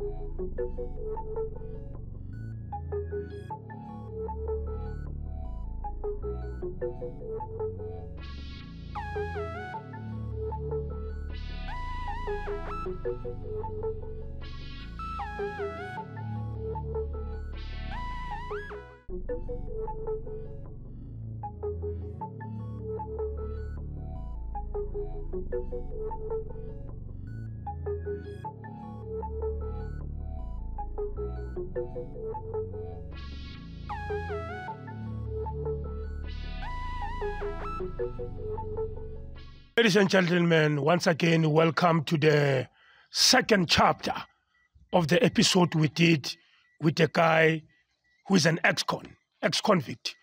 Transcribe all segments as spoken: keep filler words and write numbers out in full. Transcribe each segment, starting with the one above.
Ladies and gentlemen, once again, welcome to the second chapter of the episode we did with a guy who is an ex-con, ex-convict.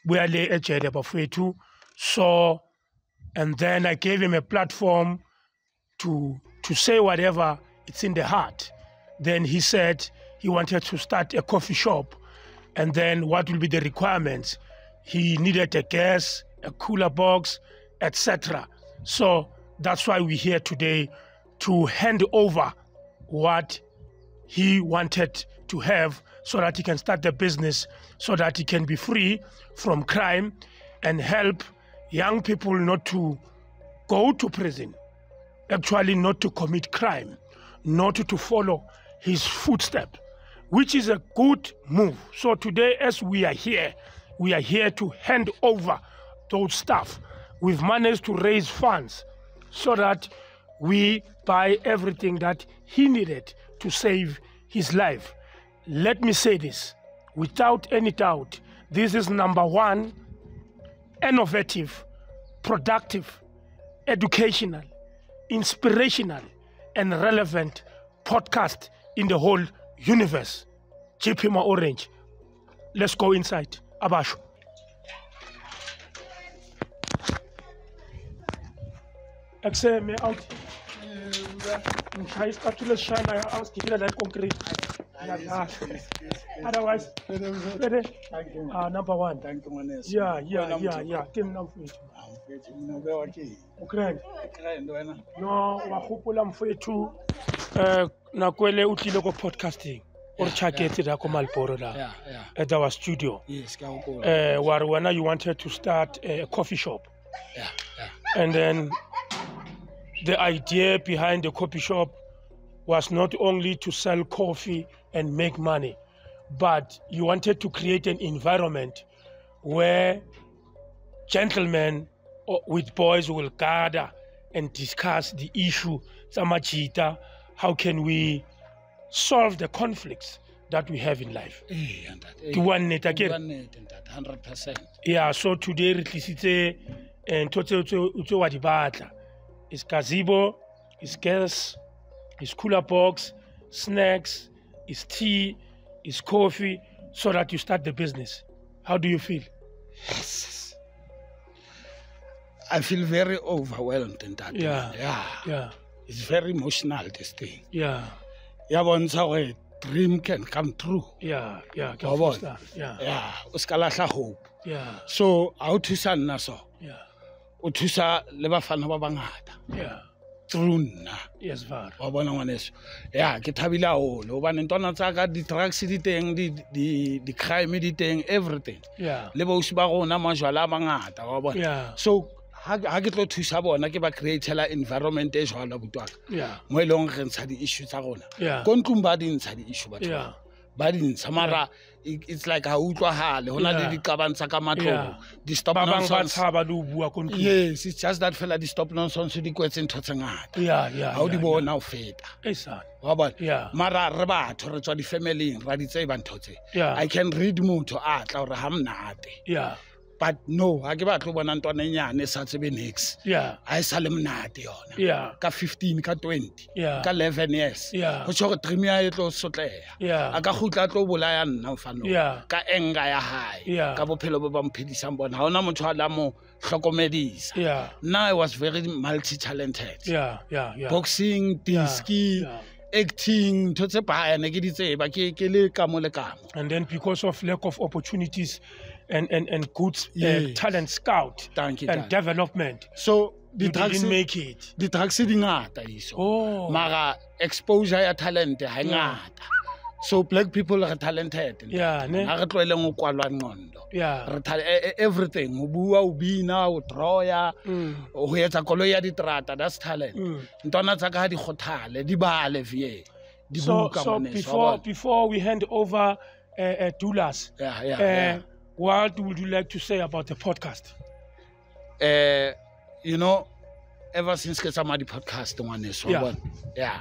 So, and then I gave him a platform to, to say whatever it's in the heart. Then he said he wanted to start a coffee shop, and then what will be the requirements? He needed a gas, a cooler box, et cetera. So that's why we're here today to hand over what he wanted to have so that he can start the business, so that he can be free from crime and help young people not to go to prison, actually not to commit crime, not to follow his footsteps, which is a good move. So today, as we are here, we are here to hand over those stuff. We've managed to raise funds so that we buy everything that he needed to save his life. Let me say this, without any doubt, this is number one, innovative, productive, educational, inspirational, and relevant podcast in the whole universe. J P Ma Orange. Let's go inside. Abasho. Akse me out. I start to shine. I was getting like concrete. Otherwise, ready? Ah, number one. Thank you, Manes. Yeah, yeah, yeah, yeah. Team number eight. Okay. No, wahupola mfetu. Uh, na kwele utile ko podcasting. Or chakete da ko Malboro la. Yeah, yeah. At our studio. Yes, ka upola. Uh, Warwana, you wanted to start a coffee shop. Yeah, yeah. And then the idea behind the coffee shop was not only to sell coffee and make money, but you wanted to create an environment where gentlemen with boys will gather and discuss the issue, Samachita, how can we solve the conflicts that we have in life. To one net again. one hundred percent. Yeah, so today it and total what the is gazebo, is gas, is cooler box, snacks, is tea, is coffee, so that you start the business. How do you feel? I feel very overwhelmed in that. Yeah. Yeah. Yeah. It's very emotional, this thing. Yeah. Yeah, once a dream can come true. Yeah, yeah. Yeah. Yeah. Yeah. Uskalahla hope. Yeah. So how to san na so? Yeah. Utusa le bafana ba bangata. Yeah. True nna. Yes, var. Wa bona ngwaneso. Yeah, ke thabile haholo hobane ntwana tsa ka di drugs di teng di di di crime di teng everything. Yeah. Le bo ba rona majwala a mangata wa bona. Yeah. So ha ke tlo thusa bona ke ba createla environment e jwala butwaka. Yeah. Mo elong re ntsha di issue tsa rona. Yeah. Ko ntlong ba di ntsha di issue batho. Yeah. Ba di ntsha mara it's like ha utlwahale hona le di qabantsa ka matlo di stop nonsense. Yes, it's just that fella di stop nonsense di kwetse ntho tse ngata. Yeah, yeah. Ha o di bona o feta. Esa. Wa bona. Yeah. Mara re batho re tswa di family ra di tseba ntho tse. Yeah. I can read motho a tla hore ha mnate. Yeah. But no, ha ke batlo bona ntwana nyane sa tsebe next. Yeah. Ha isa le mnate yona. Yeah. Ka fifteen ka twenty. Yeah. Ka eleven years. Yeah. Ho tsho dream ya e tlo sotleha. Yeah. A ka khutla tlo bolaya nna mfano. Yeah. Ka enga ya hae. Yeah. Ka bophelo bo ba mphedisang bona. Ha ona motho a la mo hlokomedisa. Yeah. Now I was very multi-talented. Yeah, yeah, yeah. Boxing, disky, yeah. acting, totse baya ne ke di tseba ke ke le ka mo le ka mo. And then because of lack of opportunities and and and good Yes. uh, talent scout Thank you, and thank you. development. So you didn't make it. The drugs di ngata iso. Oh. Mara exposure ya talent ha ngata. So black people are talented. Yeah, ne. Ha re tlwele ngo kwalwa ngondo. Yeah. Everything, o bua, o bina, o draw, o etsa koloi ya ditrata, that's talent. Ntona tsa ka ha di kgothale, di bale vie. So, so before before we hand over uh, uh, Dulas, yeah, yeah, uh, yeah. what would you like to say about the podcast? Uh, you know, ever since ke tsamaya di podcast ngwane so Yeah. bona. Yeah.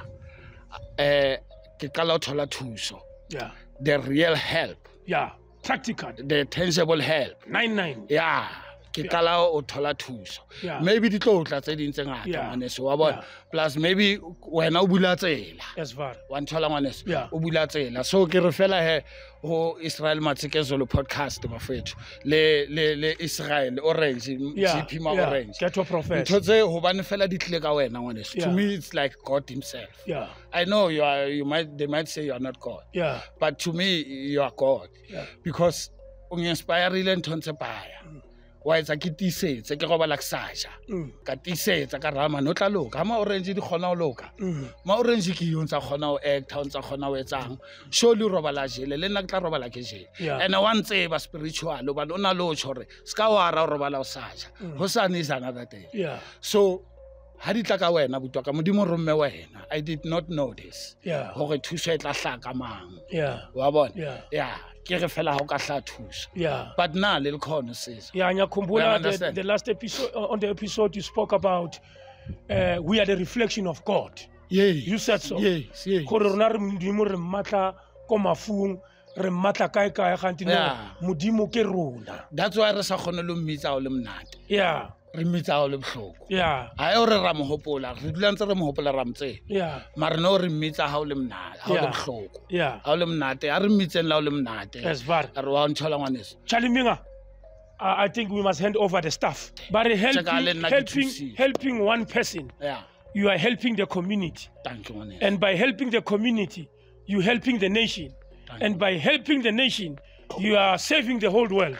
Eh ke kala thola thuso. Yeah. The real help, Yeah. Practical. the tangible help. Nine nine. Yeah. Ke kala o thola thuso. Yeah. Maybe di tlo tla tse ding tse ngata Yeah. ngwane so wa bona. Yeah. Plus maybe wena o bula tsela. As far. Wa nthola ngwane so. Yeah. O bula tsela. So ke re fela he ho Israel Matsikezolo podcast bafethu. Le le le Israel Orange, Yeah. G P Ma Yeah. Orange. Get your professor. Ntho tse hobane fela di tle ka wena ngwane so. Yeah. To me it's like God himself. Yeah. I know you are you might they might say you are not God. Yeah. But to me you are God. Yeah. Because unginspireile ntho ntse baya. Wa etsa ke tisetse ke goba like saja. Mm. Ka tisetsa ka rama no tla loka. Ma orange di khona o loka. Mm. Ma orange ke yo ntsa khona o act, ha ntsa khona o etsang. Surely robala jele le nna ke tla robala ke jele. Yeah. And I want say ba spiritual ba ona lo tshore. Ska wa ra robala o saja. Ho sa is another day. Yeah. So ha di tla ka wena butwa ka modimo romme wena. I did not know this. Yeah. Hore thuso e tla hlaka mang. Yeah. Wa bona? Yeah. Yeah. Ke re fela ha o ka hla thuso. Yeah. But na le khona sisa. Yeah, Yeah, Nyakumbula, the, understand. the last episode on the episode you spoke about uh, we are the reflection of God. Yes. You said so. Yes, yes. Gore rona re modimo re mmatla ko mafung re mmatla kae kae ganti no Yeah. modimo ke rona. That's why re sa khona lo mmitsa o le mnate. Yeah. Re mmitsa o le bohloko. Yeah. Ha e o re ra mo hopola, re dula ntse re mo hopola ra mtse. Yeah. Mara no re mmitsa ha o le mnate, ha o le Yeah. bohloko. Yeah. Ha o le mnate, a re mmitseng la o le mnate. As far. Re wa nthola ngwaneso. Charlie Minga, uh, I think we must hand over the stuff. But helping, Check out le nna ke helping, thusile. helping one person, Yeah. you are helping the community. Thank you ngwaneso. And by helping the community, you helping the nation. Thank And by helping the nation, you are saving the whole world.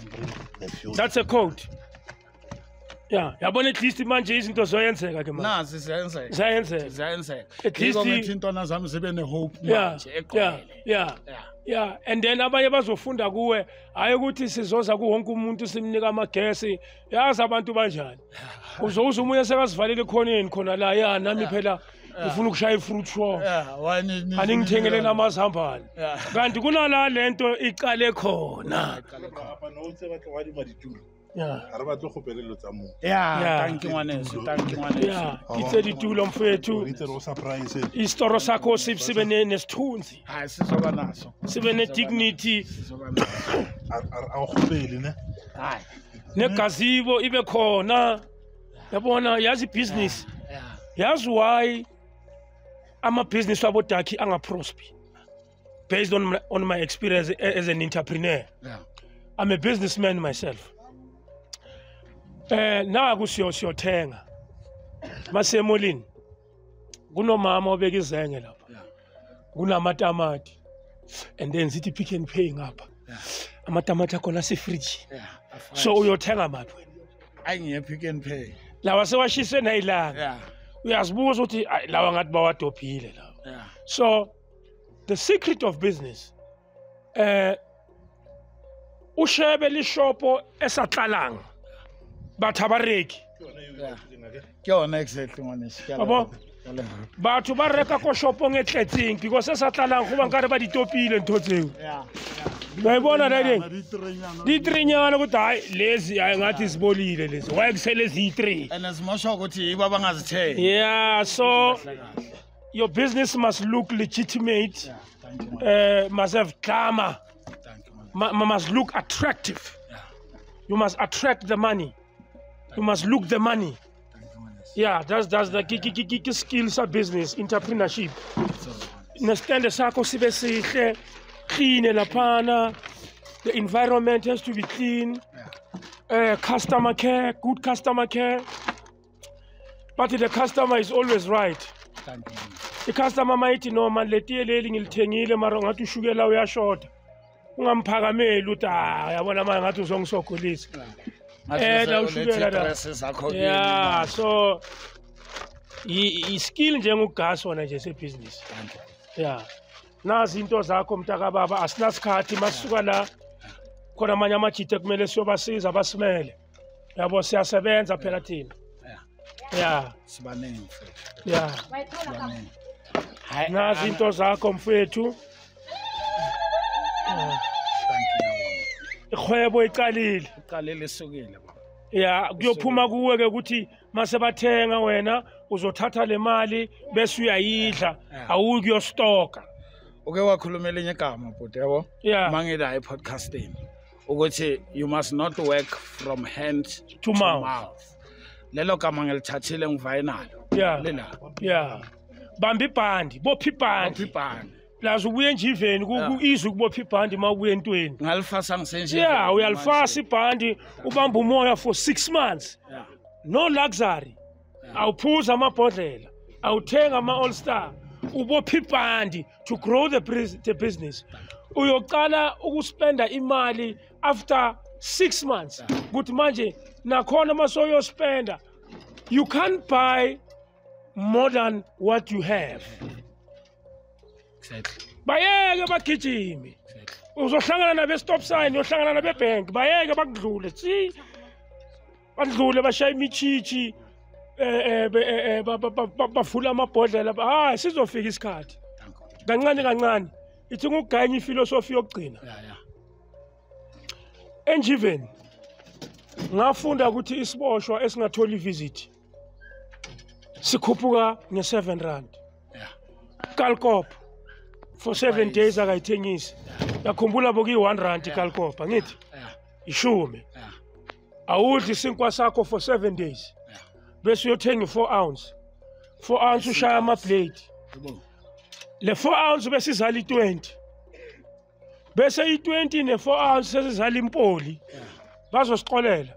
That's a quote. Yeah, yabona at least manje izinto zoyenzeka ke manje. Na sisenze. Zayenzeka. Sisenze. At least Yiko the- ngithi intwana zami zibe ne hope Yeah, manje yeah, egcwele. yeah. Yeah. Yeah, and then abanye bazofunda kuwe hayi ukuthi sizoza ku wonke umuntu simnika amagesi yazi abantu banjani uzoza umunye sekazivalele ekhoneni khona la ya nami phela ngifuna ukushaya ifruit show Yeah, wani ni. aningithengele namazambane Yeah. kanti kunala lento iqale khona. Apa no tse batla wa di maditulo. Yeah. Ha re batle go pelelo tsa mo. Yeah, Yeah. thank you ngwaneso, thank you ngwaneso. Yeah, itse ditulo mfethu Itse ro surprise. isitoro sakho sib- sibe ne- nesithunzi Hayi sizoba naso. sibe ne dignity Sizoba naso. A o gopele ne. Hayi. negazibo ibe khona yabona yazi business Yeah. yazi why ama business wabo daki anga prosper based on my, on my experience a- as an entrepreneur. Yeah. I'm a businessman myself. Eh na kusiyo siyothenga masemolini kunomama obeka izenge lapha Yeah. kunamatamati and then zithi pick and pay ngapha Yeah. amatamati akhona asefridge Yeah. so uyothenga maphi wena Ayingiye pick and pay. lawa sewashiswe nayilanga Yeah. uyazibuza ukuthi "Ayi, lawa ngathi bawadophile lawa." Yeah. So the secret of business eh ushebe lishopo esatlalanga bathu abareki Yeah. Ke yona exactly ngwaneso. Ke a Yabo? leboha. Ke a leboha. batho ba reka ko shopo ngetletseng because esatlalang go ba nkare ba ditopile ntho tseo Yeah. ba ibona dadeng Di trenyana. di trinyana ukuthi hayi lezi hayi ngathi sibolile lezi why kusele zi-three And asimasho ukuthi iba bangazithengi. yeah so your business must look legitimate Yeah. Thank you. man. uh, must have glamour Thank you. man. ma- ma- must look attractive Yeah. you must attract the money you must look the money Thank you. man. yeah that's that's the key, key, key, key skills of business entrepreneurship nestande sakho sibe sihle clean laphana the environment has to be clean uh, customer care good customer care but the customer is always right Thank you. man. i-customer mayithi no mani letiye leli ngilithengile mara ngathi ushukela uyashoda ungamphakameli ukuthi ah yabona manje ngathi uzongisogolisa Eh nawushukela la. Yeah, so i skill njengogas wona nje sebusiness. Yeah. Nazi into zakho mntaka baba asinasikhathi masuka la khona amanye amajite kumele siyobasiza abasimele. Yabo siyasebenza phela thina. Yeah. Sibaningi. Yeah. Hayi nazi into zakho mfethu. Ikhwebo iqalile. Iqalile isukile baba. Yeah, kuyophuma kuwe ke ukuthi mase bathenga wena uzothatha le mali bese uyayidla awuki yo stock. Uke wakhulumela enye igama bhuti yabo mangila e-podcasting ukuthi you must not work from hand to mouth. Lelo gama ngilithathile ngivayenalo. Yeah. Lela. Yeah. Bamba ibhandi, bopha ibhandi. Bopha ibhandi. Lazo ubuye nje iveni kuizwe kubopha ibhandi makuye entweni. Ngalifasa ngisenje. Yeah, uyalifasa ibhandi ubamba umoya for six months. Yeah. No luxury. Awuphuza amabhodlela, awuthenga ama All Star. Ubopha ibhandi to grow the, the business. Uyoqala ukuspenda imali after six months. Ukuthi manje nakhona masoyo spenda. You can't buy more than what you have. Exactly. Bayeke bagijime. Uzohlangana nabe stop sign, uyohlangana nabe bank. Bayeke bakudlule. See? Badlule bashaya imichichi. Eh eh bafula amabhodlela. Ah, sizofika isikhathi. Kancane kancane. Ithi nguganya ifilosofi yokugcina. Yeah, yeah. Enjiveni. Ngafunda ukuthi isiboshwa esingathola ivisit sikhuphuka nge seven rand. Yeah. Kalkop for seven days akayithengisi. Yakhumbula boki one rand ikalkop, angithi? Yeah. Ishumi. Yeah. Awudli sinkwa sakho for seven days. Yeah. Bese uyothenga four ounce. four ounce ushaya ama blade. Le four ounce bese izala i twenty. Bese i twenty ne four ounce sezizala impoli. Yeah. Bazosiqolela.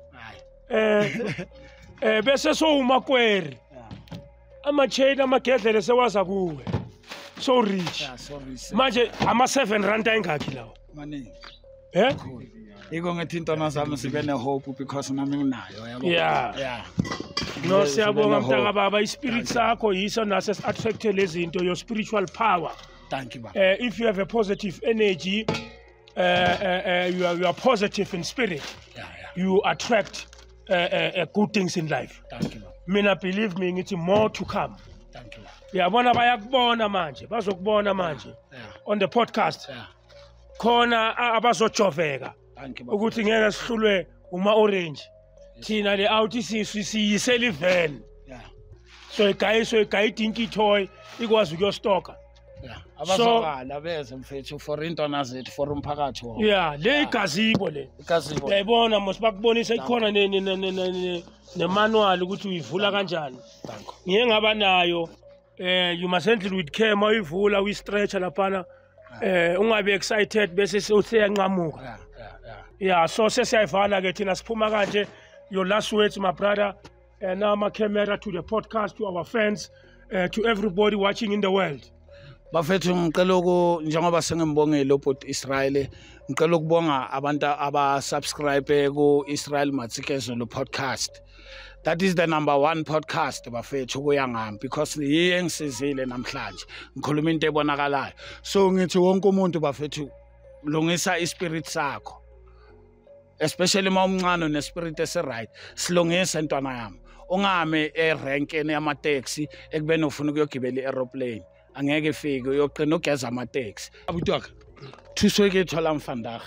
Eh eh bese so umakweri. Ama chain amagedlele sewaza kuwe. So rich. Yeah, so rich. Manje ama seven rand ayingakhi lawo. Maningi. Eh? Iko ngithi intwana zami sibe ne hope because nami nginayo yabo. Yeah. Yeah. No siyabonga mntaka baba ispirit sakho yiso nase attract lezinto your spiritual power. Thank you baba. Uh, if you have a positive energy uh, uh, uh, you are you are positive in spirit. Yeah, yeah. You attract uh, uh, uh, good things in life. Thank you baba. Mina believe me ngithi more to come. Thank you. Yabona bayakubona manje, bazokubona manje. Yeah. On the podcast. Yeah. Khona abazojoveka. Thank you baba. Ukuthi ngeke sihlulwe uma orange. Thina le out siyisela ivan. Yeah. So igay so igay dinky toy ikwazi ukuyostoka. Yeah. Abazokala beze mfethu for intwana zethu for umphakathi wonke. Yeah, le igazibo le. Igazibo. Uyayibona mos bakubonisa ikhona ne ne ne manual ukuthi uyivula kanjani. Thank you. Ngiye ngaba nayo eh you must handle with care mawivula uyi stretch lapana eh ungabe excited bese useyanqamuka. Yeah, yeah, yeah. Yeah, so sesiyayivala ke thina siphuma kanje. Your last words, my brother, and now my camera to the podcast, to our fans, uh, to everybody watching in the world. Bafethu ngicela uku njengoba sengembongela ubhuti Israel ngicela ukubonga abantu aba subscribe ku Israel Matsikezo podcast. That is the number one podcast bafethu kuya ngami because yiye ngisizile namhlanje ngikhuluma into ebonakalayo. So ngithi wonke umuntu bafethu lungisa ispirit sakho. Especially mawumncane nespirit ese right silungise ntwana yami ungame erenkeni yama taxi ekubeni ufuna ukuyogibela iaeroplane angeke ifike uyoqina ugeza ama taxi abutwaka thuswe ke thola mfandaga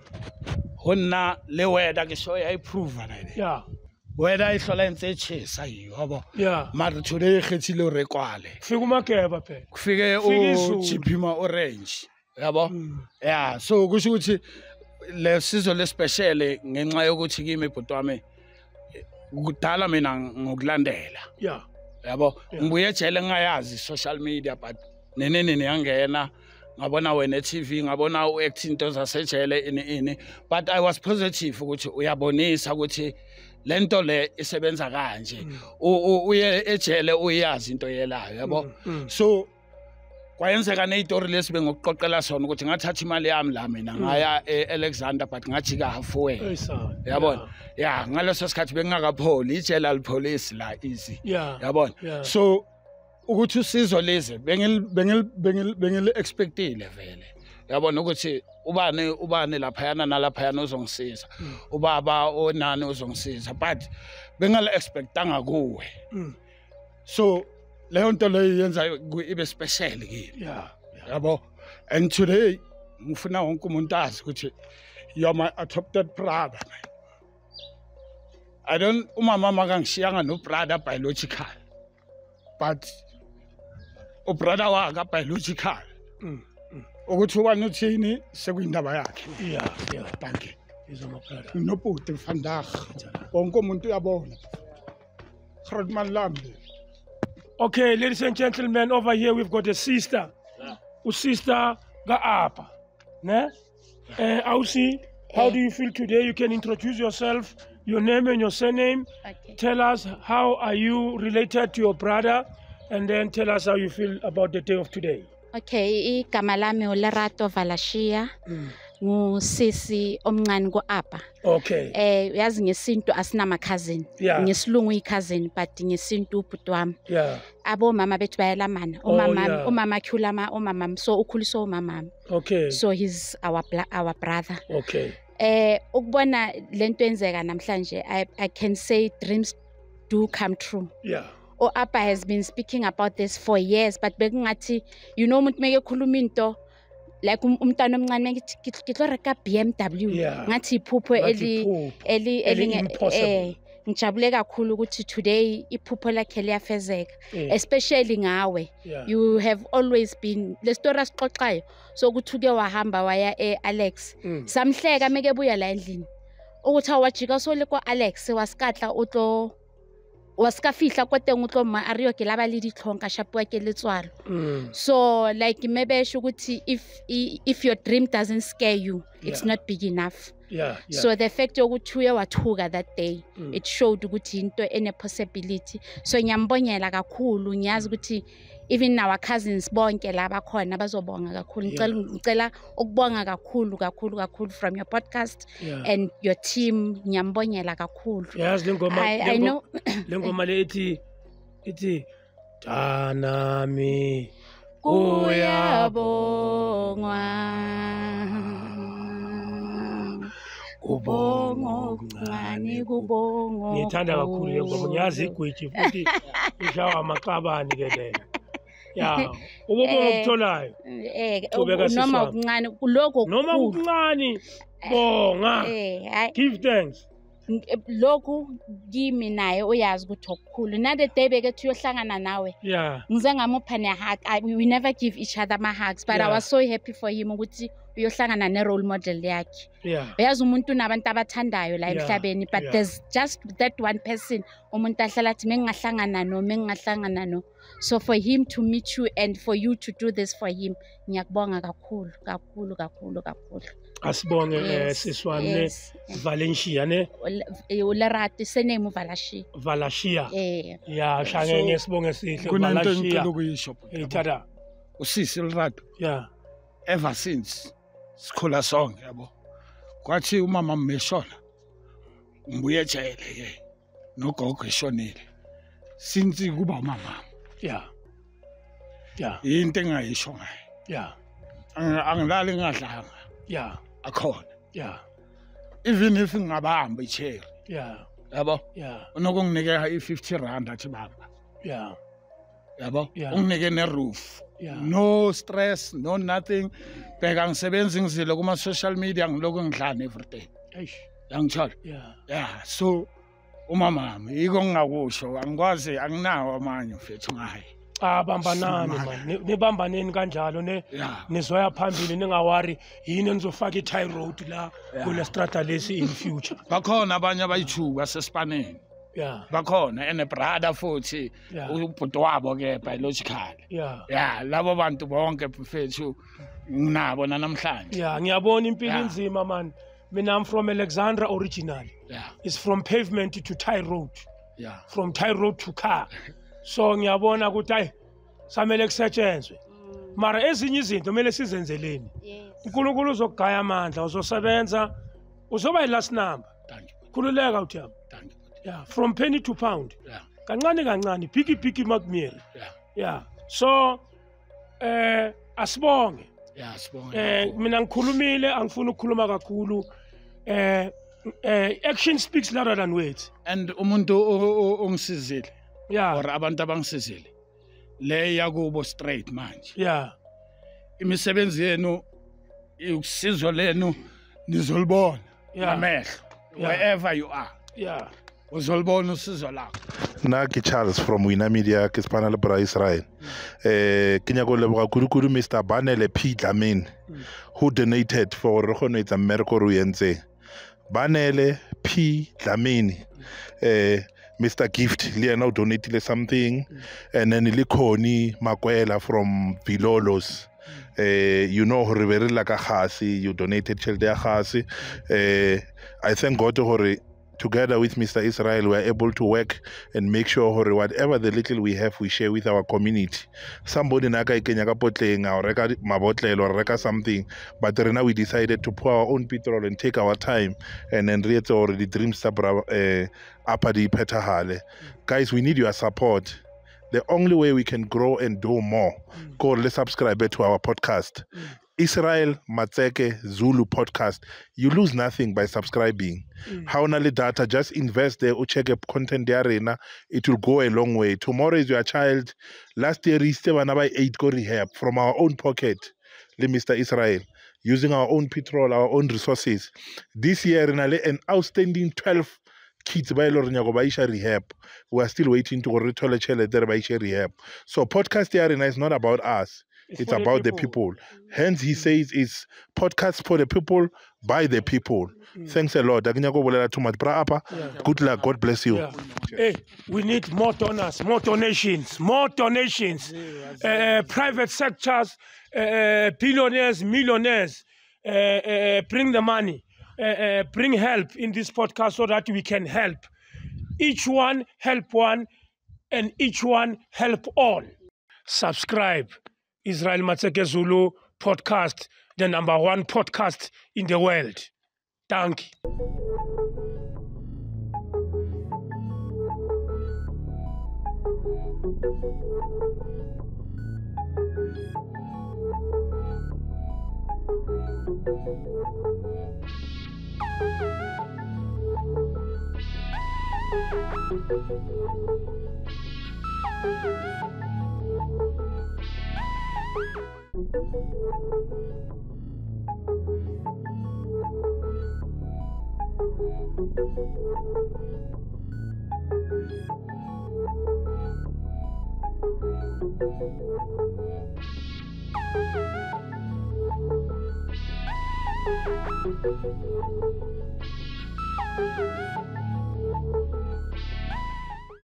honna le weather ke so ya improve na ile Yeah, weather ihlola intse chesa yiyo yabo. yeah. Mara today khethile re kwale Fika umakeba phela. kufike u Chipima orange yabo. Yeah, so kusho ukuthi le sizo le special ngenxa yokuthi kimi ibhuti wami kudala mina ngokulandela. Yeah. Yabo ngibuye ejele ngayazi social media but nenene niyangena ngabona wena T V ngabona u act into zasejele ini ini but I was positive ukuthi uyabonisa ukuthi lento le isebenza kanje uye ejele uyazi into yelayo yabo. So kwayenzeka nezitori lesibe ngokuqoqela sona ukuthi ngathatha imali yami la mina ngaya eAlexander but ngajika halfway yabona yeah ngaleso sikhathi bengakapholi ijela lipolice la easy yabona so ukuthi usizo lezi bengil bengil bengil bengil expectile vele yabona ukuthi ubani ubani lapha yana nalapha yana uzongisiza ubaba onani uzongisiza but bengal expectanga kuwe so leyo nto leyo yenza ibe special kimi yeah yabo and today ngifuna wonke umuntu azi ukuthi you are my adopted brother I don't umama makangishiyanga no brother biological but u brother waka biological ukuthi ubani uthini sekuyindaba yakhe yeah yeah thank you izo maphela nobhuti vandag wonke umuntu uyabona groot man lambe. Okay, ladies and gentlemen, over here we've got a sister. Yeah. Sister Gaapa. Ne? Uh, Ausi, how do you feel today? You can introduce yourself, your name and your surname. Okay. Tell us how are you related to your brother, and then tell us how you feel about the day of today. Okay, igama lami uLerato Valashia. Mm. Ngusisi omncane kuAppa. Okay. Eh uyazi ngesintu asinama cousin. Yeah. Ngesilungu i-cousin but ngesintu ubhuti wami. Yeah. Abo mama bethu bayalamana. Umama oh, yeah. umama khulama umama so ukhuliswa umama. Okay. So he's our our brother. Okay. Eh ukubona lento enzeka namhlanje I I can say dreams do come true. Yeah. OAppa has been speaking about this for years but bekungathi you know umuntu meke khuluma into like umntwana omncane ngithi ngitlo reka B M W ngathi iphupho eli eli eli eh ngijabule kakhulu ukuthi today iphupho lakhe liyafezeka especially ngawe you have always been le story asixoxayo so ukuthi uke wahamba waya eAlex samhleka meke buya la endlini ukuthi awajika so le ko Alex wasikatla utlo wasikafihla kweteng utlo ma ariyo ke laba le ditlhonka shapwa ke letswalo so like maybe ukuthi if if your dream doesn't scare you it's yeah. not big enough yeah, yeah. So the fact ukuthi uye wathuka that day mm. it showed ukuthi into ene possibility so ngiyambonyela kakhulu ngiyazi ukuthi even our cousins bonke laba khona bazobonga kakhulu ngicela ngicela ukubonga kakhulu kakhulu kakhulu from your podcast yeah. and your team ngiyambonyela kakhulu yes lengoma I know lengoma lethi ithi tanami uyabongwa kubongo ngani kubongo ngithanda kakhulu lengoma ngiyazi igwiji futhi ishawa amaqabani ke lena yeah ubongo okutholayo eh noma ukuncane kuloko noma ukuncane bonga give thanks lokhu kimi naye uyazi ukuthi okukhulu nade day bekethu yohlangana nawe yeah ngize ngamupha ne hug we never give each other my hugs but yeah. I was so happy for him ukuthi uyohlangana ne role model yakhe yeah uyazi umuntu unabantu abathandayo la emhlabeni but yeah. there's just that one person umuntu ahlala athi mengingahlangana no mengingahlangana no so for him to meet you and for you to do this for him ngiyakubonga kakhulu kakhulu kakhulu kakhulu asibonge siswane Valencia ne uLerato sename Valashia Valashia eh yeah shange ngesibonge sihle kunento ngicela ukuyisho ithada usisi Lerato yeah ever since sikhula sonke yabo kwathi umama mmeshona ngibuye ejele ke nogogo eshonile since kuba umama yeah yeah into engayisho ngayo yeah angilali ngadlanga yeah akhona yeah even if ngabahamba ichair yeah yabo yeah unokunginika i-fifty rand athi bamba yeah yabo yeah. unginike ne roof yeah. no stress no nothing bheka ngisebenza ngizile kuma social media ngiloko ngidlana everyday eish yangithola yeah yeah so umama yiko ngingakusho angikwazi anginawo amanye mfethu ngaye abambanani man nibambaneni kanjalo ne nizoya phambili ningawari yini nizofaka i-tie road la kule strata lesi in future bakhona abanye abayithuka sesipaneni yeah bakhona ene brother futhi ubhuti wabo ke biological yeah yeah labo bantu bonke mfethu nginabo namhlanje yeah ngiyabona impilo inzima man mina I'm from Alexandra originally yeah it's from pavement to tie road yeah from tie road to car so ngiyabona ukuthi ay samele kusetshenzwe mara ezinye izinto kumele sizenzeleni. Yes. uNkulunkulu uzokugaya amandla uzosebenza uzoba yi-last number. Thank you. Khululeka uThabo. Thank you. Yeah, from penny to pound. Yeah. Kancane kancane, piki piki makumiri. Yeah. Yeah. So eh asibonge. Yeah, sibonga. Eh mina ngikhulumile angifuni ukukhuluma kakhulu. Eh eh action speaks louder than words. And umuntu o- o- ongisizile Yeah. or abantu abangisizile le yakubo straight manje. Yeah. Imisebenzi yenu usizo lenu nizolibona Yeah. amehlo Yeah. wherever you are. Yeah. Uzolibona usizo lakho. Nna ke Charles from Wina Media ke spana le bra Israel. Eh ke nyako leboga kudu Mister Banele P Dlamini who donated for re kgone etsa mmereko re o entseng. Banele P Dlamini eh Mister Gift le yena o donatile something and then le Khoni Makwela from Vilolos. Uh, you know hore be re la ka gase you donated tšhelete ya gase. uh, I thank God hore together with Mister Israel we are able to work and make sure hore whatever the little we have we share with our community. Somebody na ka ikenya ka potleng or reka mabotlelo or reka something, but right now we decided to pour our own petrol and take our time and then re etse hore the dreams tsa bra uh, apa di phethagale. Guys, we need your support. The only way we can grow and do more, mm. go let's subscribe to our podcast. Mm. Israel Matseke Zulu podcast. You lose nothing by subscribing. Mm. How only data, just invest there or check up content there. It will go a long way. Tomorrow is your child. Last year, Easter, by eight go rehab from our own pocket, Mister Israel, using our own petrol, our own resources. This year, an outstanding twelve kids by rehab. We are still waiting to return a child there by rehab. So podcast here is not about us. It's, it's about the people. the people. Hence he says it's podcast for the people, by the people. Mm. Thanks a lot. Yeah. Good luck. God bless you. Yeah. Hey, we need more donors, more donations, more donations. Uh, private sectors, uh, billionaires, millionaires, uh, uh, bring the money. Uh, uh, bring help in this podcast so that we can help. Each one help one, and each one help all. Subscribe, Israel Matseke Zulu podcast, the number one podcast in the world. Thank you.